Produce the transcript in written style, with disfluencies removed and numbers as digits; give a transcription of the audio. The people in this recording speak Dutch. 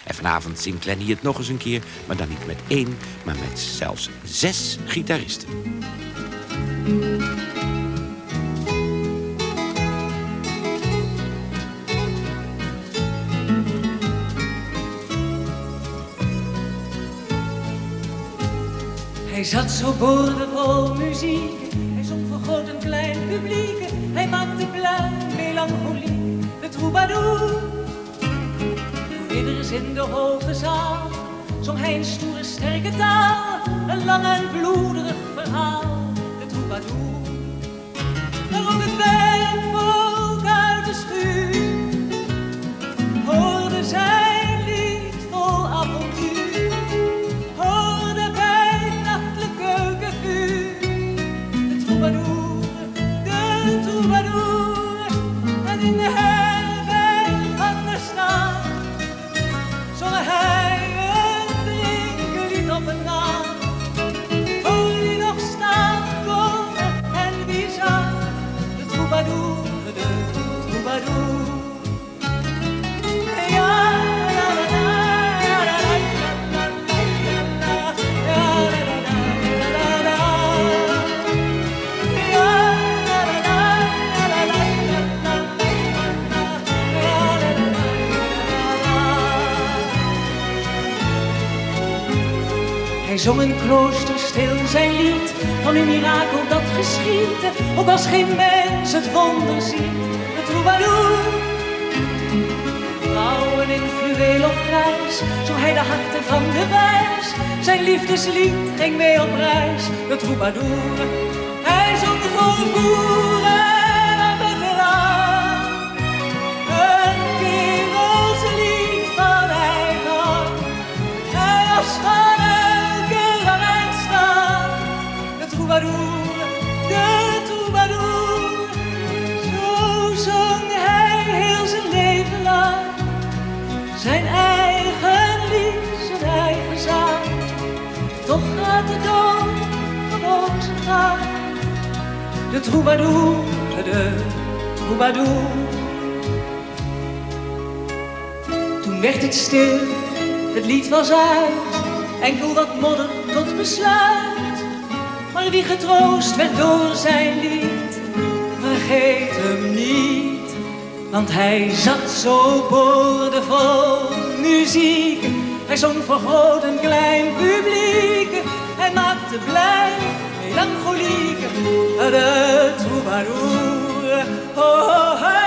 En vanavond zingt Lenny het nog eens een keer, maar dan niet met 1, maar met zelfs 6 gitaristen. Hij zat zo boordevol muziek, hij zong voor groot en klein publiek. Hij maakte blij, melancholie, de troubadour. Voor ridders in de hoge zaal zong hij een stoere, sterke taal. Een lang en bloederig verhaal, de troubadour. Maar ook het wijnvolk uit de schuur hoorde zijn lied vol avontuur. Hoorde bij het nachtelijk keukenvuur de troubadour, de troubadour. En in de herberg van de stad zong hij een drinklied op een nacht. Voor wie nog staan kon en wie zag de troubadour, de troubadour. Ja, la, la, la, la, la, la, la, ja, la, la, la, la, ja, la, la, la, la, la, hij zong in klooster stil zijn lied van een mirakel dat geschiet, ook als geen mens het wonder ziet, de troubadour. Vrouwen in fluweel of grijs, zong hij de harten van de wijs. Zijn liefdeslied ging mee op reis, de troubadour. Hij zong voor boeren en veteraan, een kerelslied van eigen hand. Hij was van elke rang staan, de troubadour, de troubadour. Zo zong hij heel zijn leven lang, zijn eigen lied, zijn eigen zang. Toch gaat de dood gewoon zijn gang, de troubadour, de troubadour. Toen werd het stil, het lied was uit, enkel wat modder tot besluit. Maar wie getroost werd door zijn lied, vergeet hem niet. Want hij zat zo boordevol muziek. Hij zong voor groot en klein publiek. Hij maakte blij, melancholiek, de troubadour. Oh, oh, oh.